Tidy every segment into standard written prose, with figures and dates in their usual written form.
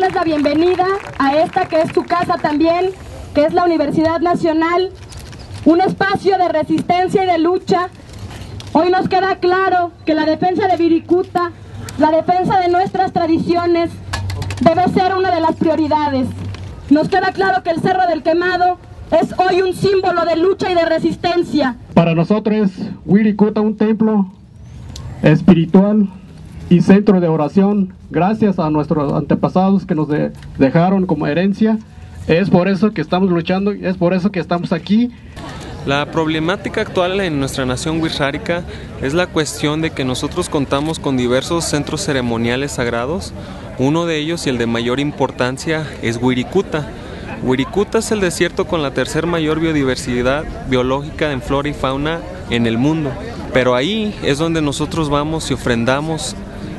darles la bienvenida a esta que es su casa también, que es la Universidad Nacional, un espacio de resistencia y de lucha. Hoy nos queda claro que la defensa de Wirikuta, la defensa de nuestras tradiciones, debe ser una de las prioridades. Nos queda claro que el Cerro del Quemado es hoy un símbolo de lucha y de resistencia. Para nosotros es Wirikuta un templo espiritual y centro de oración, gracias a nuestros antepasados que nos dejaron como herencia. Es por eso que estamos luchando, es por eso que estamos aquí. La problemática actual en nuestra nación wixárika es la cuestión de que nosotros contamos con diversos centros ceremoniales sagrados. Uno de ellos, y el de mayor importancia, es Wirikuta. Wirikuta es el desierto con la tercer mayor biodiversidad biológica en flora y fauna en el mundo. Pero ahí es donde nosotros vamos y ofrendamos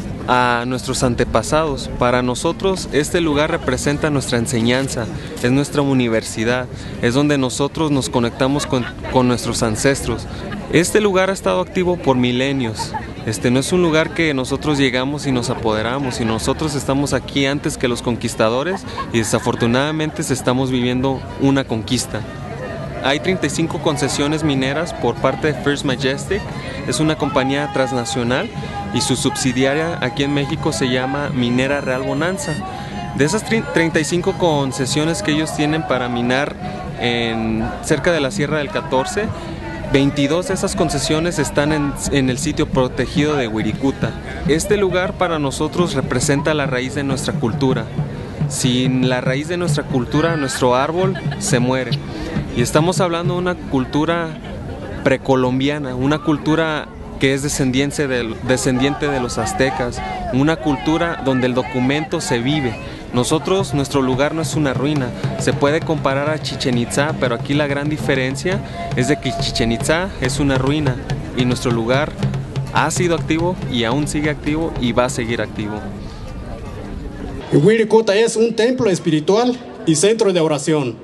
a nuestros antepasados. Para nosotros este lugar representa nuestra enseñanza, es nuestra universidad, es donde nosotros nos conectamos con nuestros ancestros. Este lugar ha estado activo por milenios. No es un lugar que nosotros llegamos y nos apoderamos, y nosotros estamos aquí antes que los conquistadores y desafortunadamente estamos viviendo una conquista. Hay 35 concesiones mineras por parte de First Majestic, es una compañía transnacional y su subsidiaria aquí en México se llama Minera Real Bonanza. De esas 35 concesiones que ellos tienen para minar cerca de la Sierra del 14, 22 de esas concesiones están en el sitio protegido de Wirikuta. Este lugar para nosotros representa la raíz de nuestra cultura. Sin la raíz de nuestra cultura, nuestro árbol se muere. Y estamos hablando de una cultura precolombiana, una cultura que es descendiente de los aztecas, una cultura donde el documento se vive. Nuestro lugar no es una ruina, se puede comparar a Chichén Itzá, pero aquí la gran diferencia es de que Chichén Itzá es una ruina y nuestro lugar ha sido activo y aún sigue activo y va a seguir activo. Wirikuta es un templo espiritual y centro de oración.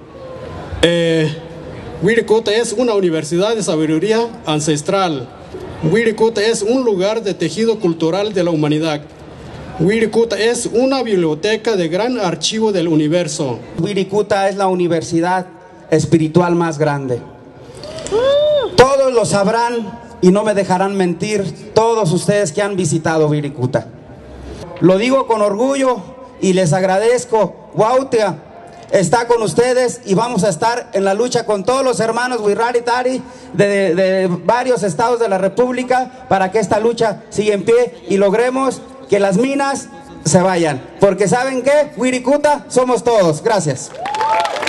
Wirikuta es una universidad de sabiduría ancestral. Wirikuta es un lugar de tejido cultural de la humanidad. Wirikuta es una biblioteca de gran archivo del universo. Wirikuta es la universidad espiritual más grande. Todos lo sabrán y no me dejarán mentir, todos ustedes que han visitado Wirikuta. Lo digo con orgullo y les agradezco. Huautla está con ustedes y vamos a estar en la lucha con todos los hermanos Wirraritari de varios estados de la República para que esta lucha siga en pie y logremos que las minas se vayan, porque ¿saben qué? Wirikuta somos todos. Gracias.